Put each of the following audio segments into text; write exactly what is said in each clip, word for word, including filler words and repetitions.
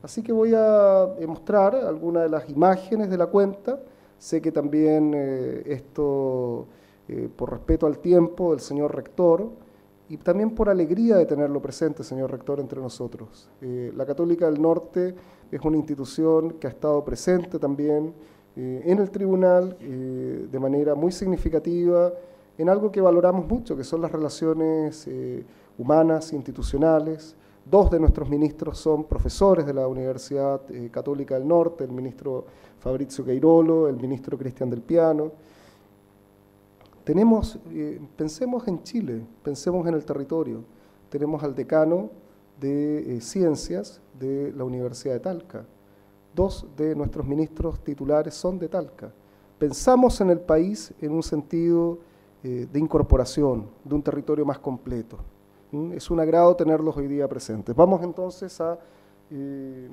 Así que voy a mostrar algunas de las imágenes de la cuenta. Sé que también eh, esto, eh, por respeto al tiempo del señor rector, y también por alegría de tenerlo presente, señor rector, entre nosotros. Eh, la Católica del Norte es una institución que ha estado presente también eh, en el tribunal eh, de manera muy significativa en algo que valoramos mucho, que son las relaciones eh, humanas, institucionales. Dos de nuestros ministros son profesores de la Universidad eh, Católica del Norte, el ministro Fabrizio Queirolo, el ministro Cristian del Piano. Tenemos, eh, pensemos en Chile, pensemos en el territorio. Tenemos al decano de eh, Ciencias de la Universidad de Talca. Dos de nuestros ministros titulares son de Talca. Pensamos en el país en un sentido eh, de incorporación, de un territorio más completo. ¿Mm? Es un agrado tenerlos hoy día presentes. Vamos entonces a, eh,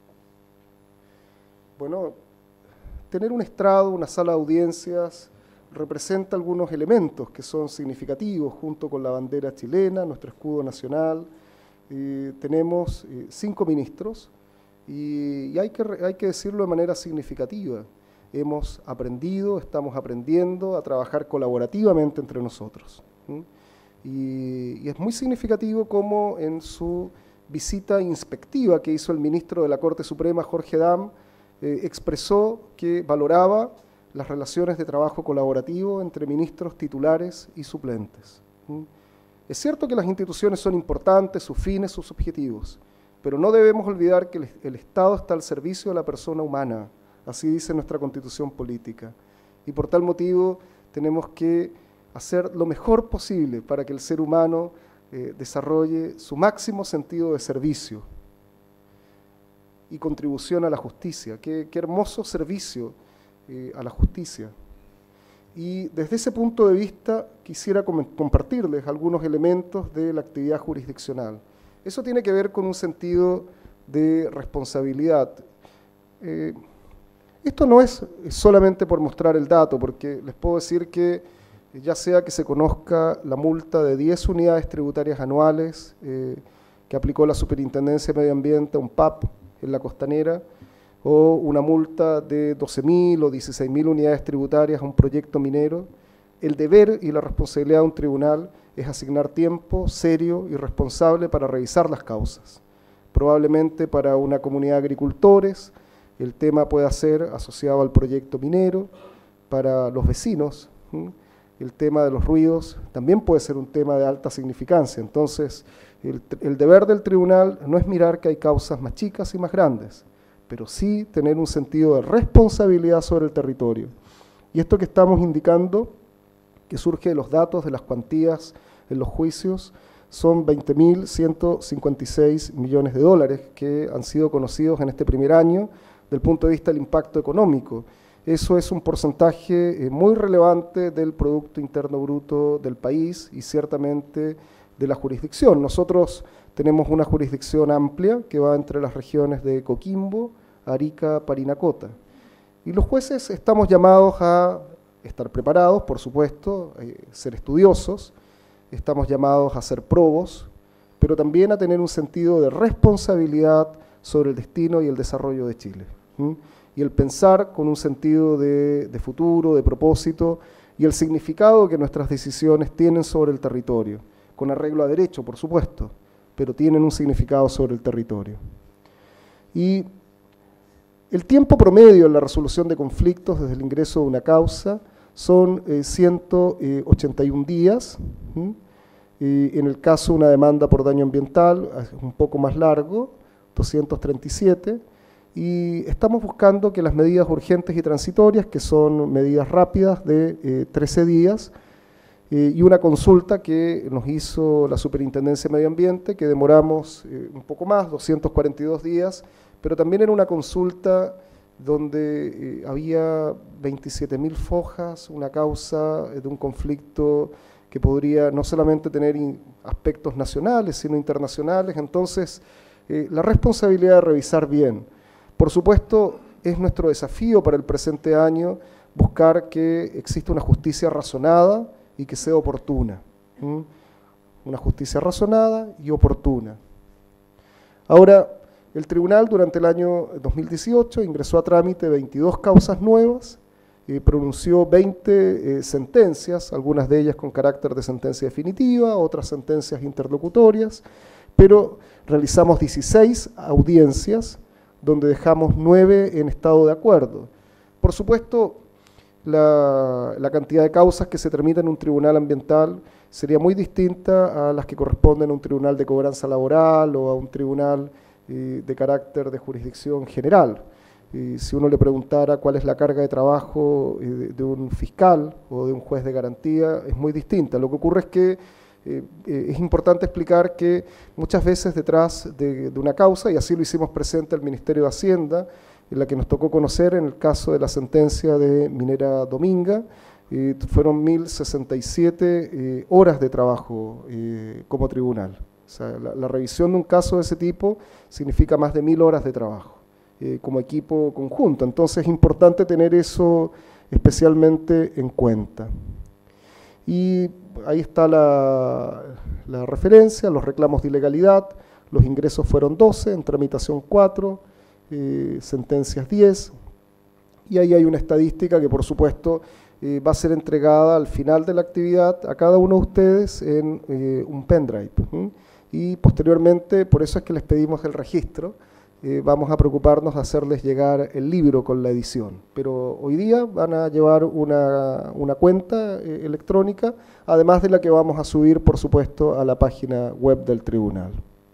bueno, tener un estrado, una sala de audiencias, representa algunos elementos que son significativos, junto con la bandera chilena, nuestro escudo nacional. Eh, tenemos eh, cinco ministros y, y hay, que, hay que decirlo de manera significativa. Hemos aprendido, estamos aprendiendo a trabajar colaborativamente entre nosotros. ¿Mm? Y, y es muy significativo cómo en su visita inspectiva que hizo el ministro de la Corte Suprema, Jorge Dam, eh, expresó que valoraba las relaciones de trabajo colaborativo entre ministros titulares y suplentes. ¿Mm? Es cierto que las instituciones son importantes, sus fines, sus objetivos, pero no debemos olvidar que el, el Estado está al servicio de la persona humana, así dice nuestra Constitución política, y por tal motivo tenemos que hacer lo mejor posible para que el ser humano eh, desarrolle su máximo sentido de servicio y contribución a la justicia. Qué, qué hermoso servicio Eh, a la justicia. Y desde ese punto de vista quisiera com compartirles algunos elementos de la actividad jurisdiccional. Eso tiene que ver con un sentido de responsabilidad. Eh, esto no es solamente por mostrar el dato, porque les puedo decir que ya sea que se conozca la multa de diez unidades tributarias anuales eh, que aplicó la Superintendencia de Medio Ambiente a un P A P en la Costanera, o una multa de doce mil o dieciséis mil unidades tributarias a un proyecto minero, el deber y la responsabilidad de un tribunal es asignar tiempo serio y responsable para revisar las causas. Probablemente para una comunidad de agricultores el tema pueda ser asociado al proyecto minero, para los vecinos ¿sí? El tema de los ruidos también puede ser un tema de alta significancia. Entonces el, el deber del tribunal no es mirar que hay causas más chicas y más grandes, pero sí tener un sentido de responsabilidad sobre el territorio. Y esto que estamos indicando, que surge de los datos de las cuantías en los juicios, son veinte mil ciento cincuenta y seis millones de dólares que han sido conocidos en este primer año del punto de vista del impacto económico. Eso es un porcentaje eh, muy relevante del Producto Interno Bruto del país y ciertamente de la jurisdicción. Nosotros tenemos una jurisdicción amplia que va entre las regiones de Coquimbo, Arica, Parinacota. Y los jueces estamos llamados a estar preparados, por supuesto, a ser estudiosos, estamos llamados a ser probos, pero también a tener un sentido de responsabilidad sobre el destino y el desarrollo de Chile. ¿Mm? Y el pensar con un sentido de, de futuro, de propósito, y el significado que nuestras decisiones tienen sobre el territorio, con arreglo a derecho, por supuesto, pero tienen un significado sobre el territorio. Y el tiempo promedio en la resolución de conflictos desde el ingreso de una causa son eh, ciento ochenta y un días. ¿Mm? Y en el caso de una demanda por daño ambiental es un poco más largo, doscientos treinta y siete, y estamos buscando que las medidas urgentes y transitorias, que son medidas rápidas de eh, trece días, eh, y una consulta que nos hizo la Superintendencia de Medio Ambiente, que demoramos eh, un poco más, doscientos cuarenta y dos días, pero también era una consulta donde eh, había veintisiete mil fojas, una causa de un conflicto que podría no solamente tener aspectos nacionales, sino internacionales. Entonces, eh, la responsabilidad de revisar bien. Por supuesto, es nuestro desafío para el presente año buscar que exista una justicia razonada y que sea oportuna. ¿Mm? Una justicia razonada y oportuna. Ahora, El tribunal durante el año dos mil dieciocho ingresó a trámite veintidós causas nuevas, eh, pronunció veinte eh, sentencias, algunas de ellas con carácter de sentencia definitiva, otras sentencias interlocutorias, pero realizamos dieciséis audiencias, donde dejamos nueve en estado de acuerdo. Por supuesto, la, la cantidad de causas que se tramitan en un tribunal ambiental sería muy distinta a las que corresponden a un tribunal de cobranza laboral o a un tribunal eh, de carácter de jurisdicción general. Y si uno le preguntara cuál es la carga de trabajo eh, de, de un fiscal o de un juez de garantía, es muy distinta. Lo que ocurre es que eh, eh, es importante explicar que muchas veces detrás de, de una causa, y así lo hicimos presente al Ministerio de Hacienda, en la que nos tocó conocer en el caso de la sentencia de Minera Dominga, eh, fueron mil sesenta y siete eh, horas de trabajo eh, como tribunal. O sea, la, la revisión de un caso de ese tipo significa más de mil horas de trabajo. Eh, como equipo conjunto. Entonces es importante tener eso especialmente en cuenta. Y ahí está la, la referencia, los reclamos de ilegalidad, los ingresos fueron doce, en tramitación cuatro, eh, sentencias diez, y ahí hay una estadística que por supuesto eh, va a ser entregada al final de la actividad a cada uno de ustedes en eh, un pendrive. ¿eh? Y posteriormente, por eso es que les pedimos el registro. Eh, vamos a preocuparnos de hacerles llegar el libro con la edición, pero hoy día van a llevar una, una cuenta eh, electrónica, además de la que vamos a subir, por supuesto, a la página web del tribunal.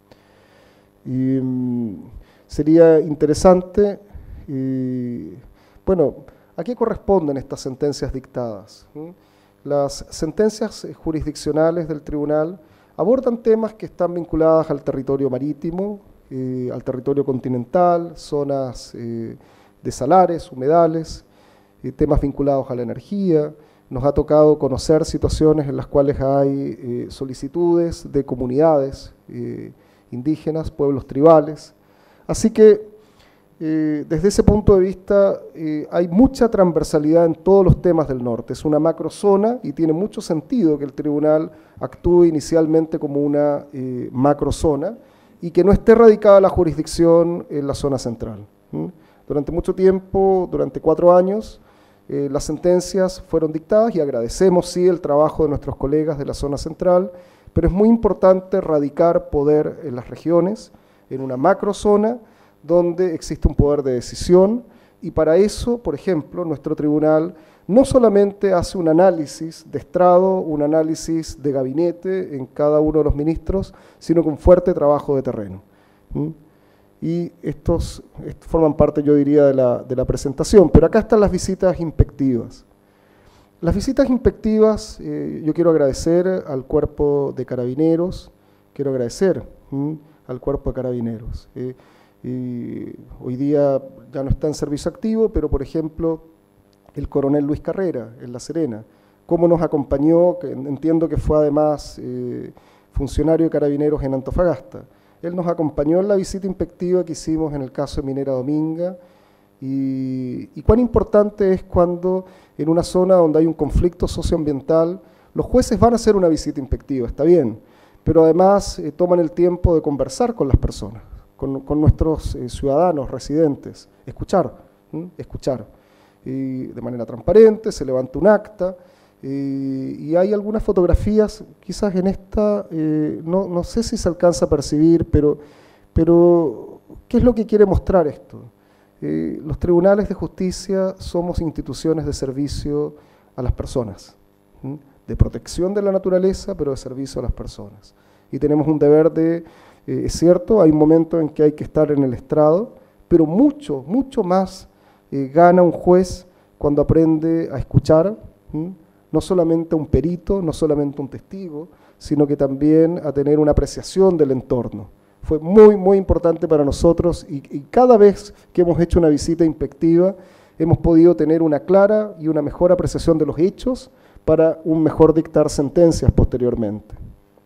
Y, mm, sería interesante, y, bueno, ¿a qué corresponden estas sentencias dictadas? ¿Mm? Las sentencias jurisdiccionales del tribunal abordan temas que están vinculados al territorio marítimo, Eh, al territorio continental, zonas eh, de salares, humedales, eh, temas vinculados a la energía. Nos ha tocado conocer situaciones en las cuales hay eh, solicitudes de comunidades eh, indígenas, pueblos tribales. Así que eh, desde ese punto de vista eh, hay mucha transversalidad en todos los temas del norte. Es una macrozona y tiene mucho sentido que el tribunal actúe inicialmente como una eh, macrozona, y que no esté radicada la jurisdicción en la zona central. ¿Mm? Durante mucho tiempo, durante cuatro años, eh, las sentencias fueron dictadas y agradecemos sí el trabajo de nuestros colegas de la zona central, pero es muy importante radicar poder en las regiones, en una macrozona donde existe un poder de decisión, y para eso, por ejemplo, nuestro tribunal no solamente hace un análisis de estrado, un análisis de gabinete en cada uno de los ministros, sino con fuerte trabajo de terreno. ¿Mm? Y estos, estos forman parte, yo diría, de la, de la presentación. Pero acá están las visitas inspectivas. Las visitas inspectivas, eh, yo quiero agradecer al cuerpo de carabineros, quiero agradecer ¿Mm? al cuerpo de carabineros. Eh, y hoy día ya no está en servicio activo, pero por ejemplo, el coronel Luis Carrera, en La Serena, cómo nos acompañó, que entiendo que fue además eh, funcionario de carabineros en Antofagasta. Él nos acompañó en la visita inspectiva que hicimos en el caso de Minera Dominga, y, y cuán importante es cuando en una zona donde hay un conflicto socioambiental, los jueces van a hacer una visita inspectiva, está bien, pero además eh, toman el tiempo de conversar con las personas, con, con nuestros eh, ciudadanos residentes, escuchar, ¿m? escuchar. Y de manera transparente, se levanta un acta, eh, y hay algunas fotografías, quizás en esta, eh, no, no sé si se alcanza a percibir, pero, pero ¿qué es lo que quiere mostrar esto? Eh, los tribunales de justicia somos instituciones de servicio a las personas, ¿sí? De protección de la naturaleza, pero de servicio a las personas. Y tenemos un deber de, eh, es cierto, hay un momento en que hay que estar en el estrado, pero mucho, mucho más Eh, gana un juez cuando aprende a escuchar, ¿sí? No solamente a un perito, no solamente a un testigo, sino que también a tener una apreciación del entorno. Fue muy, muy importante para nosotros y, y cada vez que hemos hecho una visita inspectiva hemos podido tener una clara y una mejor apreciación de los hechos para un mejor dictar sentencias posteriormente.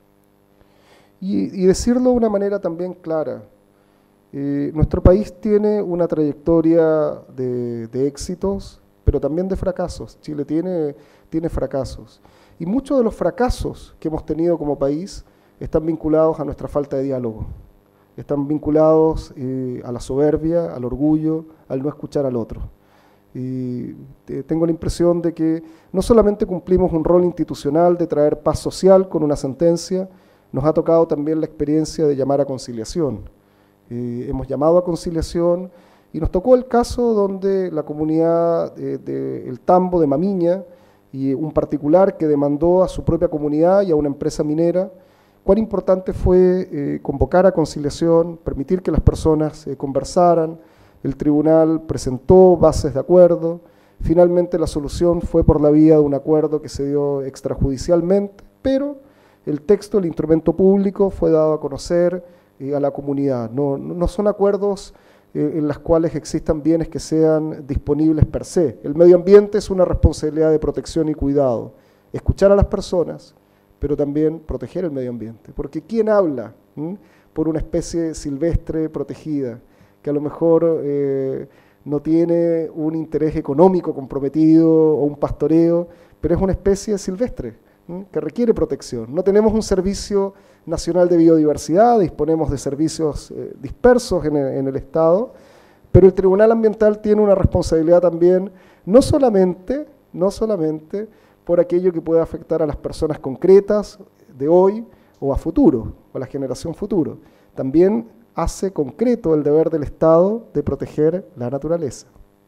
Y, y decirlo de una manera también clara, Eh, nuestro país tiene una trayectoria de, de éxitos, pero también de fracasos. Chile tiene, tiene fracasos. Y muchos de los fracasos que hemos tenido como país están vinculados a nuestra falta de diálogo. están vinculados eh, a la soberbia, al orgullo, al no escuchar al otro. Y eh, tengo la impresión de que no solamente cumplimos un rol institucional de traer paz social con una sentencia, nos ha tocado también la experiencia de llamar a conciliación. Eh, hemos llamado a conciliación y nos tocó el caso donde la comunidad eh, de El Tambo de Mamiña y un particular que demandó a su propia comunidad y a una empresa minera, cuán importante fue eh, convocar a conciliación, permitir que las personas eh, conversaran. El tribunal presentó bases de acuerdo, finalmente la solución fue por la vía de un acuerdo que se dio extrajudicialmente, pero el texto, el instrumento público fue dado a conocer eh, a la comunidad. No, no son acuerdos eh, en los cuales existan bienes que sean disponibles per se. El medio ambiente es una responsabilidad de protección y cuidado, escuchar a las personas, pero también proteger el medio ambiente, porque ¿quién habla ¿m? por una especie silvestre protegida? Que a lo mejor eh, no tiene un interés económico comprometido o un pastoreo, pero es una especie silvestre ¿m? que requiere protección. No tenemos un servicio nacional de biodiversidad, disponemos de servicios eh, dispersos en el, en el Estado, pero el Tribunal Ambiental tiene una responsabilidad también, no solamente, no solamente por aquello que puede afectar a las personas concretas de hoy o a futuro, o a la generación futuro, también hace concreto el deber del Estado de proteger la naturaleza.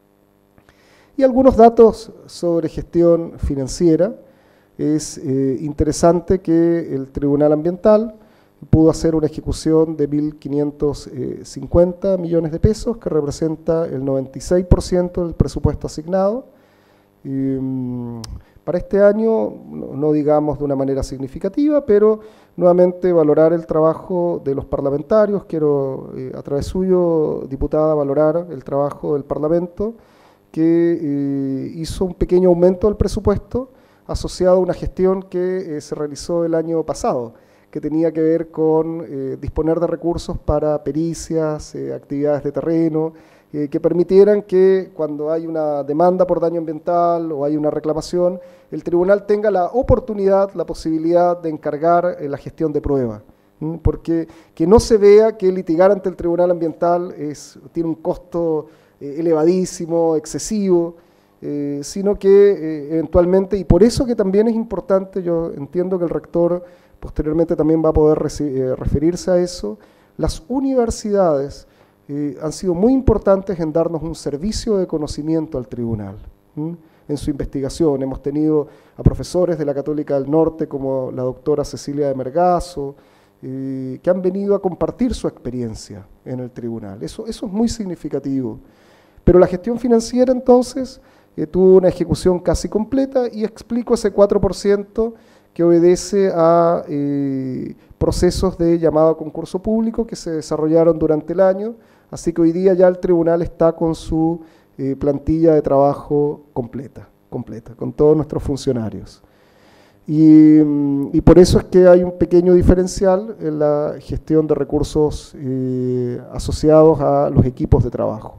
Y algunos datos sobre gestión financiera. Es eh, interesante que el Tribunal Ambiental pudo hacer una ejecución de mil quinientos cincuenta millones de pesos, que representa el noventa y seis por ciento del presupuesto asignado. Y, um, para este año, no, no digamos de una manera significativa, pero nuevamente valorar el trabajo de los parlamentarios. Quiero, eh, a través suyo, diputada, valorar el trabajo del Parlamento, que eh, hizo un pequeño aumento del presupuesto asociado a una gestión que eh, se realizó el año pasado, que tenía que ver con eh, disponer de recursos para pericias, eh, actividades de terreno, eh, que permitieran que cuando hay una demanda por daño ambiental o hay una reclamación, el tribunal tenga la oportunidad, la posibilidad de encargar eh, la gestión de prueba. ¿m? Porque que no se vea que litigar ante el tribunal ambiental es, tiene un costo eh, elevadísimo, excesivo, eh, sino que eh, eventualmente, y por eso que también es importante, yo entiendo que el rector posteriormente también va a poder eh, referirse a eso, las universidades eh, han sido muy importantes en darnos un servicio de conocimiento al tribunal. ¿m? En su investigación hemos tenido a profesores de la Católica del Norte como la doctora Cecilia de Mergazo, eh, que han venido a compartir su experiencia en el tribunal. Eso, eso es muy significativo. Pero la gestión financiera entonces eh, tuvo una ejecución casi completa, y explico ese cuatro por ciento que obedece a eh, procesos de llamado a concurso público que se desarrollaron durante el año, así que hoy día ya el tribunal está con su eh, plantilla de trabajo completa, completa, con todos nuestros funcionarios. Y, y por eso es que hay un pequeño diferencial en la gestión de recursos eh, asociados a los equipos de trabajo.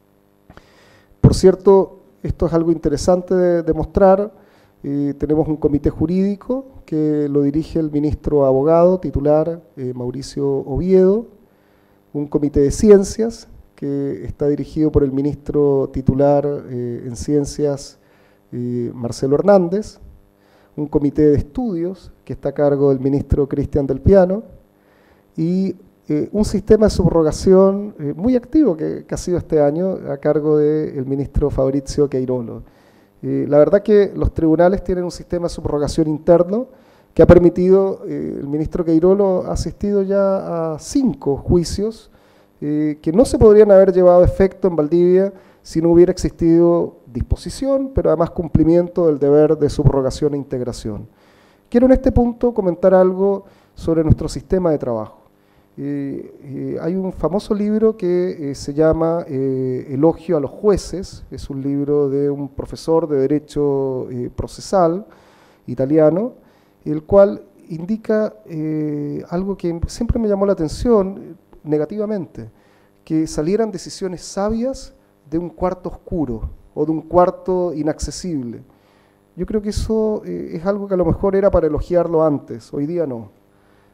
Por cierto, esto es algo interesante de, de mostrar. Eh, tenemos un comité jurídico que lo dirige el ministro abogado titular eh, Mauricio Oviedo, un comité de ciencias que está dirigido por el ministro titular eh, en ciencias eh, Marcelo Hernández, un comité de estudios que está a cargo del ministro Cristian del Piano, y eh, un sistema de subrogación eh, muy activo que, que ha sido este año a cargo del ministro Fabrizio Queirolo. Eh, la verdad que los tribunales tienen un sistema de subrogación interno que ha permitido, eh, el ministro Queirolo ha asistido ya a cinco juicios eh, que no se podrían haber llevado a efecto en Valdivia si no hubiera existido disposición, pero además cumplimiento del deber de subrogación e integración. Quiero en este punto comentar algo sobre nuestro sistema de trabajo. Eh, eh, hay un famoso libro que eh, se llama eh, Elogio a los jueces, es un libro de un profesor de Derecho eh, Procesal italiano, el cual indica eh, algo que siempre me llamó la atención eh, negativamente, que salieran decisiones sabias de un cuarto oscuro o de un cuarto inaccesible. Yo creo que eso eh, es algo que a lo mejor era para elogiarlo antes, hoy día no.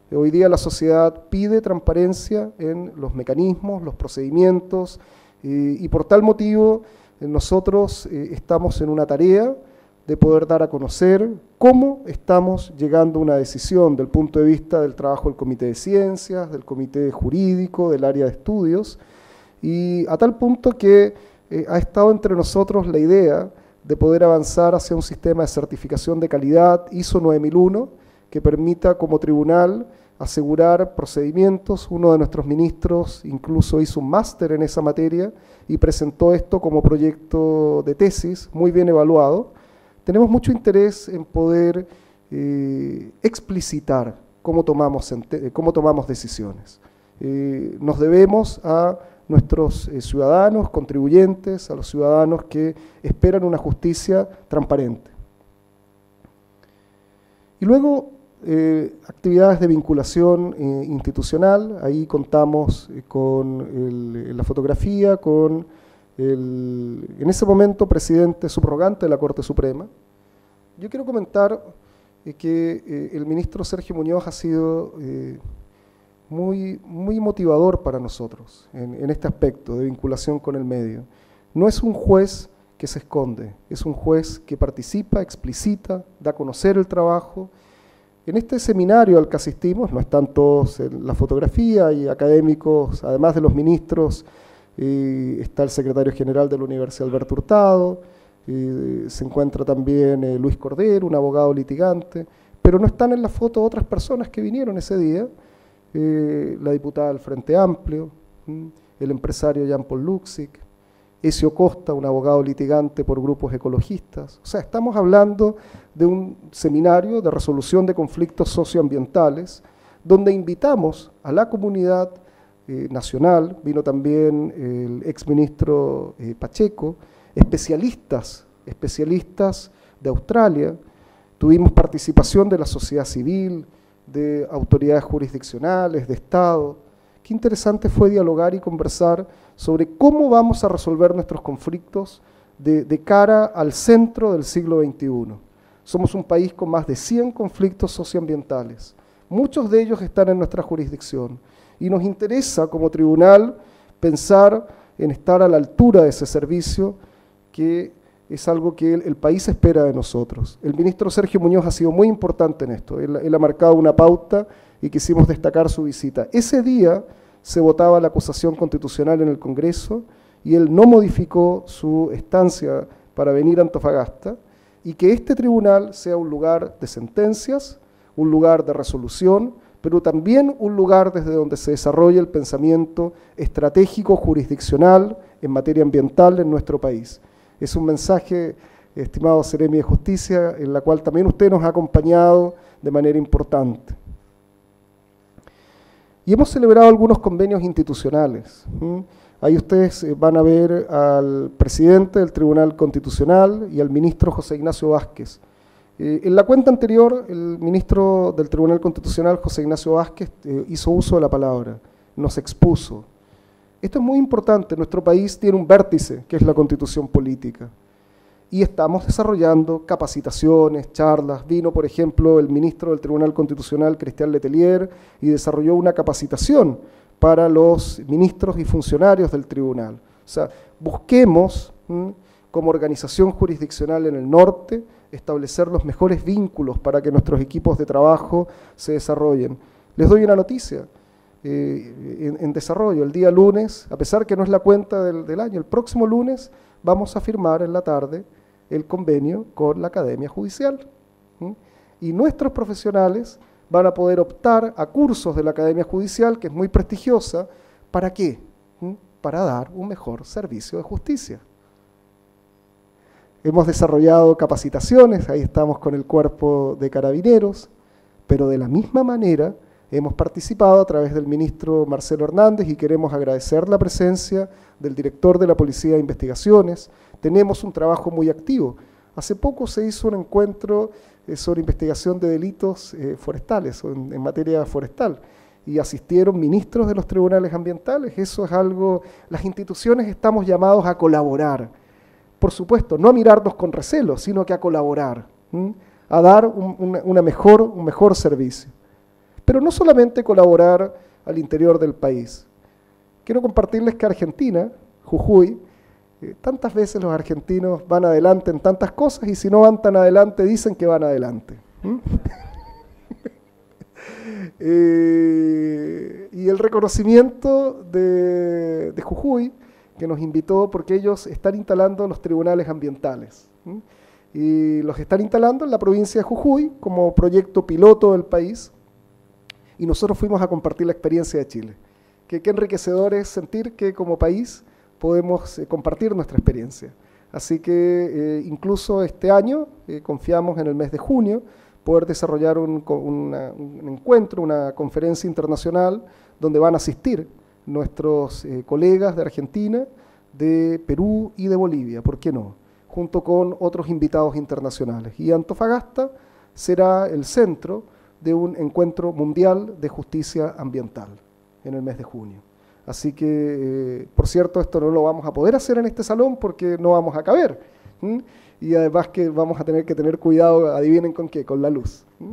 Hoy día la sociedad pide transparencia en los mecanismos, los procedimientos, eh, y por tal motivo eh, nosotros eh, estamos en una tarea de poder dar a conocer cómo estamos llegando a una decisión del punto de vista del trabajo del Comité de Ciencias, del Comité Jurídico, del área de estudios, y a tal punto que eh, ha estado entre nosotros la idea de poder avanzar hacia un sistema de certificación de calidad I S O nueve mil uno que permita como tribunal asegurar procedimientos. Uno de nuestros ministros incluso hizo un máster en esa materia y presentó esto como proyecto de tesis, muy bien evaluado. Tenemos mucho interés en poder eh, explicitar cómo tomamos, cómo tomamos decisiones. Eh, nos debemos a nuestros eh, ciudadanos, contribuyentes, a los ciudadanos que esperan una justicia transparente. Y luego, eh, actividades de vinculación eh, institucional. Ahí contamos eh, con el, la fotografía, con el, en ese momento, presidente subrogante de la Corte Suprema. Yo quiero comentar eh, que eh, el ministro Sergio Muñoz ha sido eh, muy, muy motivador para nosotros en, en este aspecto de vinculación con el medio. No es un juez que se esconde, es un juez que participa, explicita, da a conocer el trabajo. En este seminario al que asistimos, no están todos en la fotografía, hay académicos, además de los ministros, eh, está el secretario general de la Universidad Alberto Hurtado, eh, se encuentra también eh, Luis Cordero, un abogado litigante, pero no están en la foto otras personas que vinieron ese día, eh, la diputada del Frente Amplio, ¿m? el empresario Jean-Paul Luxic, Ezio Costa, un abogado litigante por grupos ecologistas. O sea, estamos hablando de un seminario de resolución de conflictos socioambientales, donde invitamos a la comunidad eh, nacional, vino también el exministro eh, Pacheco, especialistas, especialistas de Australia, tuvimos participación de la sociedad civil, de autoridades jurisdiccionales, de Estado. Qué interesante fue dialogar y conversar sobre cómo vamos a resolver nuestros conflictos de, de cara al centro del siglo veintiuno. Somos un país con más de cien conflictos socioambientales. Muchos de ellos están en nuestra jurisdicción. Y nos interesa, como tribunal, pensar en estar a la altura de ese servicio, que es algo que el, el país espera de nosotros. El ministro Sergio Muñoz ha sido muy importante en esto. Él, él ha marcado una pauta y quisimos destacar su visita. Ese día se votaba la acusación constitucional en el Congreso y él no modificó su estancia para venir a Antofagasta, y que este tribunal sea un lugar de sentencias, un lugar de resolución, pero también un lugar desde donde se desarrolla el pensamiento estratégico jurisdiccional en materia ambiental en nuestro país. Es un mensaje, estimado Seremi de Justicia, en la cual también usted nos ha acompañado de manera importante. Y hemos celebrado algunos convenios institucionales. ¿Mm? Ahí ustedes van a ver al presidente del Tribunal Constitucional y al ministro José Ignacio Vázquez. Eh, en la cuenta anterior, el ministro del Tribunal Constitucional, José Ignacio Vázquez, eh, hizo uso de la palabra, nos expuso. Esto es muy importante. Nuestro país tiene un vértice, que es la Constitución política. Y estamos desarrollando capacitaciones, charlas. Vino, por ejemplo, el ministro del Tribunal Constitucional, Cristian Letelier, y desarrolló una capacitación para los ministros y funcionarios del tribunal. O sea, busquemos, ¿m? como organización jurisdiccional en el norte, establecer los mejores vínculos para que nuestros equipos de trabajo se desarrollen. Les doy una noticia eh, en, en desarrollo. El día lunes, a pesar que no es la cuenta del, del año, el próximo lunes vamos a firmar en la tarde el convenio con la Academia Judicial. ¿m? Y nuestros profesionales van a poder optar a cursos de la Academia Judicial, que es muy prestigiosa. ¿Para qué? ¿Mm? Para dar un mejor servicio de justicia. Hemos desarrollado capacitaciones, ahí estamos con el cuerpo de carabineros, pero de la misma manera hemos participado a través del ministro Marcelo Hernández, y queremos agradecer la presencia del director de la Policía de Investigaciones. Tenemos un trabajo muy activo. Hace poco se hizo un encuentro sobre investigación de delitos eh, forestales, o en, en materia forestal, y asistieron ministros de los tribunales ambientales. Eso es algo, las instituciones estamos llamados a colaborar, por supuesto, no a mirarnos con recelo, sino que a colaborar, ¿m? a dar un, una, una mejor, un mejor servicio. pero no solamente colaborar al interior del país. Quiero compartirles que Argentina, Jujuy, eh, tantas veces los argentinos van adelante en tantas cosas y si no van tan adelante dicen que van adelante. ¿Mm? eh, y el reconocimiento de, de Jujuy, que nos invitó porque ellos están instalando los tribunales ambientales. ¿Mm? Y los están instalando en la provincia de Jujuy como proyecto piloto del país. Y nosotros fuimos a compartir la experiencia de Chile. Que qué enriquecedor es sentir que como país podemos eh, compartir nuestra experiencia. Así que eh, incluso este año eh, confiamos en el mes de junio poder desarrollar un, una, un encuentro, una conferencia internacional donde van a asistir nuestros eh, colegas de Argentina, de Perú y de Bolivia, ¿por qué no?, junto con otros invitados internacionales. Y Antofagasta será el centro de un encuentro mundial de justicia ambiental en el mes de junio. Así que, eh, por cierto, esto no lo vamos a poder hacer en este salón porque no vamos a caber. ¿Mm? Y además que vamos a tener que tener cuidado, adivinen con qué, con la luz. ¿Mm?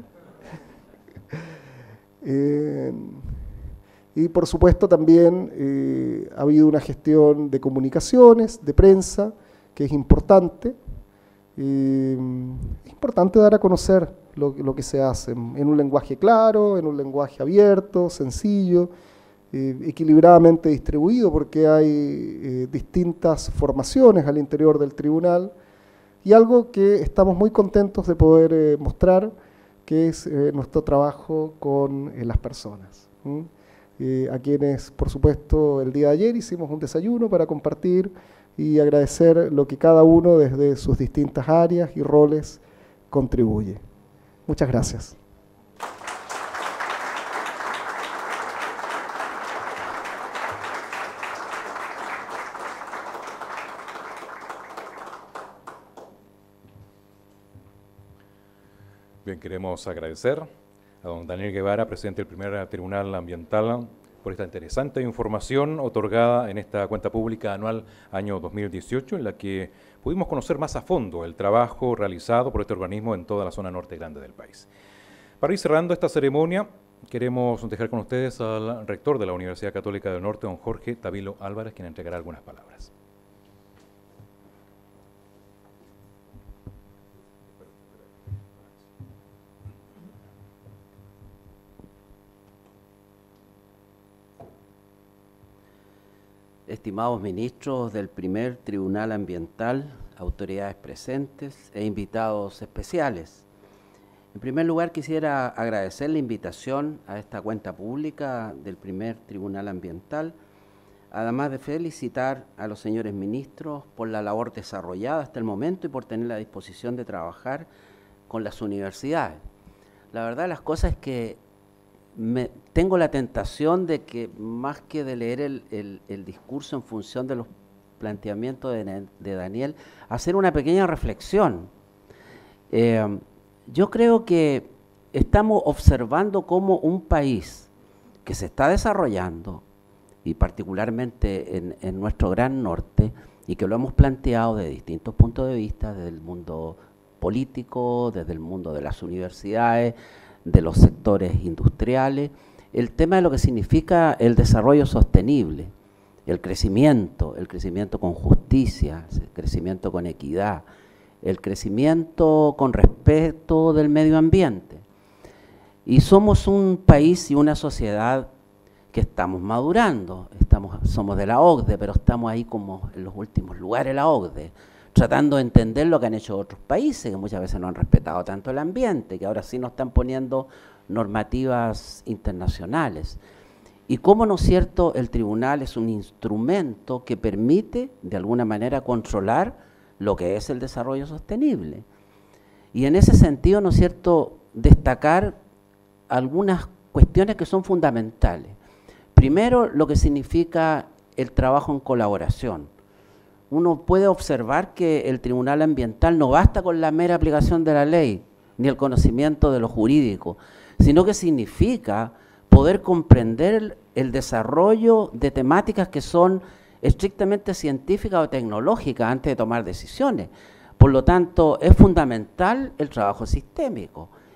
eh, y por supuesto también eh, ha habido una gestión de comunicaciones, de prensa, que es importante. Eh, es importante dar a conocer lo, lo que se hace en un lenguaje claro, en un lenguaje abierto, sencillo, eh, equilibradamente distribuido, porque hay eh, distintas formaciones al interior del tribunal, y algo que estamos muy contentos de poder eh, mostrar, que es eh, nuestro trabajo con eh, las personas. ¿Mm? Eh, a quienes, por supuesto, el día de ayer hicimos un desayuno para compartir y agradecer lo que cada uno desde sus distintas áreas y roles contribuye. Muchas gracias. Bien, queremos agradecer a don Daniel Guevara, presidente del primer Tribunal Ambiental, por esta interesante información otorgada en esta cuenta pública anual año dos mil dieciocho, en la que pudimos conocer más a fondo el trabajo realizado por este organismo en toda la zona norte grande del país. Para ir cerrando esta ceremonia, queremos dejar con ustedes al rector de la Universidad Católica del Norte, don Jorge Tavilo Álvarez, quien entregará algunas palabras. Estimados ministros del primer Tribunal Ambiental, autoridades presentes e invitados especiales. En primer lugar, quisiera agradecer la invitación a esta cuenta pública del primer Tribunal Ambiental, además de felicitar a los señores ministros por la labor desarrollada hasta el momento y por tener la disposición de trabajar con las universidades. La verdad, las cosas es que Me, tengo la tentación de que, más que de leer el, el, el discurso en función de los planteamientos de, de Daniel, hacer una pequeña reflexión. Eh, yo creo que estamos observando cómo un país que se está desarrollando, y particularmente en, en nuestro gran norte, y que lo hemos planteado desde distintos puntos de vista, desde el mundo político, desde el mundo de las universidades, de los sectores industriales, el tema de lo que significa el desarrollo sostenible, el crecimiento, el crecimiento con justicia, el crecimiento con equidad, el crecimiento con respeto del medio ambiente. Y somos un país y una sociedad que estamos madurando, estamos, somos de la O C D E, pero estamos ahí como en los últimos lugares de la O C D E, tratando de entender lo que han hecho otros países, que muchas veces no han respetado tanto el ambiente, que ahora sí nos están poniendo normativas internacionales. Y cómo, ¿no es cierto?, el tribunal es un instrumento que permite, de alguna manera, controlar lo que es el desarrollo sostenible. Y en ese sentido, ¿no es cierto?, destacar algunas cuestiones que son fundamentales. Primero, lo que significa el trabajo en colaboración. Uno puede observar que el Tribunal Ambiental no basta con la mera aplicación de la ley, ni el conocimiento de lo jurídico, sino que significa poder comprender el, el desarrollo de temáticas que son estrictamente científicas o tecnológicas antes de tomar decisiones. Por lo tanto, es fundamental el trabajo sistémico.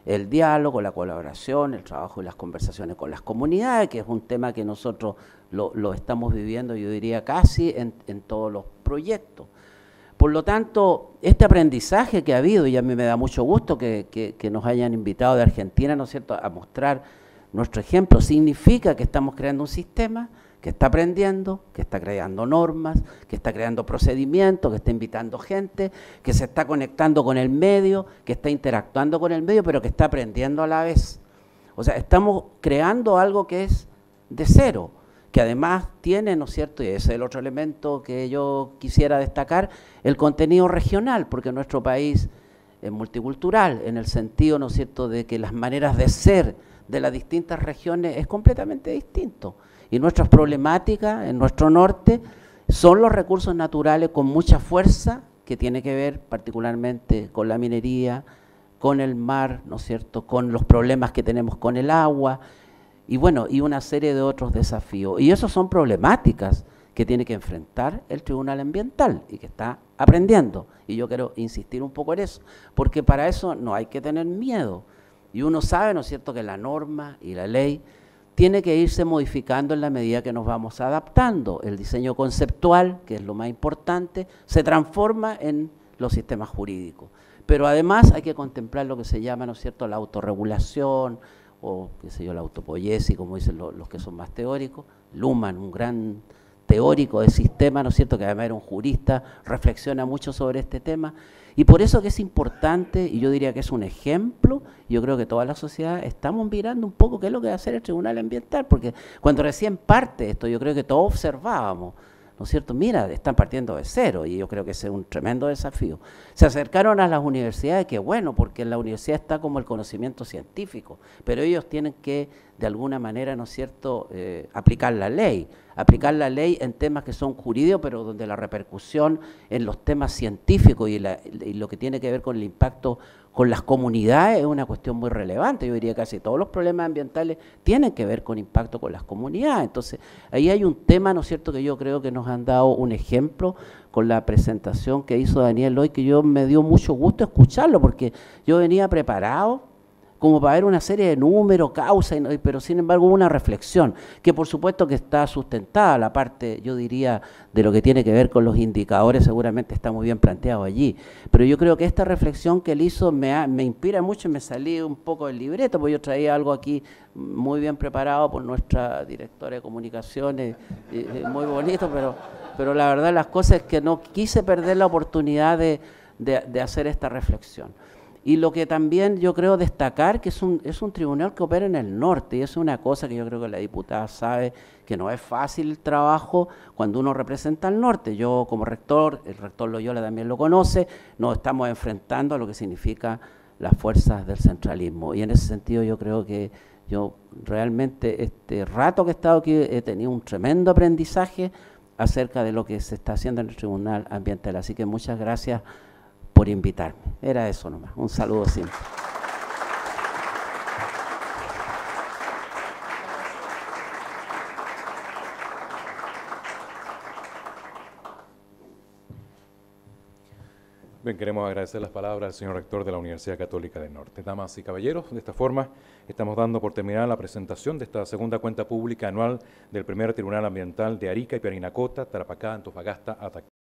el diálogo, la colaboración, el trabajo y las conversaciones con las comunidades, que es un tema que nosotros lo, lo estamos viviendo, yo diría, casi en, en todos los proyectos. Por lo tanto, este aprendizaje que ha habido, y a mí me da mucho gusto que, que, que nos hayan invitado de Argentina, ¿no es cierto?, a mostrar nuestro ejemplo, significa que estamos creando un sistema que está aprendiendo, que está creando normas, que está creando procedimientos, que está invitando gente, que se está conectando con el medio, que está interactuando con el medio, pero que está aprendiendo a la vez. O sea, estamos creando algo que es de cero, que además tiene, ¿no es cierto?, y ese es el otro elemento que yo quisiera destacar, el contenido regional, porque nuestro país es multicultural, en el sentido, ¿no es cierto?, de que las maneras de ser de las distintas regiones es completamente distinto. Y nuestras problemáticas en nuestro norte son los recursos naturales con mucha fuerza, que tiene que ver particularmente con la minería, con el mar, ¿no es cierto?, con los problemas que tenemos con el agua, y bueno, y una serie de otros desafíos. Y eso son problemáticas que tiene que enfrentar el Tribunal Ambiental y que está aprendiendo. Y yo quiero insistir un poco en eso, porque para eso no hay que tener miedo. Y uno sabe, ¿no es cierto?, que la norma y la ley tiene que irse modificando en la medida que nos vamos adaptando. El diseño conceptual, que es lo más importante, se transforma en los sistemas jurídicos. Pero además hay que contemplar lo que se llama, ¿no es cierto?, la autorregulación, o qué sé yo, la autopoiesis, como dicen los, los que son más teóricos. Luhmann, un gran teórico de sistema, ¿no es cierto?, que además era un jurista, reflexiona mucho sobre este tema. Y por eso que es importante, y yo diría que es un ejemplo, yo creo que toda la sociedad estamos mirando un poco qué es lo que va a hacer el Tribunal Ambiental, porque cuando recién parte esto, yo creo que todos observábamos, ¿no es cierto? Mira, están partiendo de cero, y yo creo que ese es un tremendo desafío. Se acercaron a las universidades, que bueno, porque en la universidad está como el conocimiento científico, pero ellos tienen que, de alguna manera, ¿no es cierto?, eh, aplicar la ley, aplicar la ley en temas que son jurídicos, pero donde la repercusión en los temas científicos y, la, y lo que tiene que ver con el impacto con las comunidades es una cuestión muy relevante. Yo diría que casi todos los problemas ambientales tienen que ver con impacto con las comunidades. Entonces, ahí hay un tema, ¿no es cierto?, que yo creo que nos han dado un ejemplo con la presentación que hizo Daniel hoy, que yo me dio mucho gusto escucharlo, porque yo venía preparado como para ver una serie de números, causas, pero sin embargo hubo una reflexión, que por supuesto que está sustentada, la parte, yo diría, de lo que tiene que ver con los indicadores, seguramente está muy bien planteado allí, pero yo creo que esta reflexión que él hizo me, ha, me inspira mucho y me salí un poco del libreto, porque yo traía algo aquí muy bien preparado por nuestra directora de comunicaciones, eh, muy bonito, pero, pero la verdad las cosas es que no quise perder la oportunidad de, de, de hacer esta reflexión. Y lo que también yo creo destacar que es un, es un tribunal que opera en el norte, y es una cosa que yo creo que la diputada sabe, que no es fácil el trabajo cuando uno representa al norte. Yo como rector, el rector Loyola también lo conoce, nos estamos enfrentando a lo que significa las fuerzas del centralismo. Y en ese sentido yo creo que yo realmente este rato que he estado aquí he tenido un tremendo aprendizaje acerca de lo que se está haciendo en el Tribunal Ambiental. Así que muchas gracias por invitarme. Era eso nomás. Un saludo simple. Bien, queremos agradecer las palabras al señor rector de la Universidad Católica del Norte. Damas y caballeros, de esta forma estamos dando por terminada la presentación de esta segunda cuenta pública anual del primer Tribunal Ambiental de Arica y Parinacota, Tarapacá, Antofagasta, Atacama.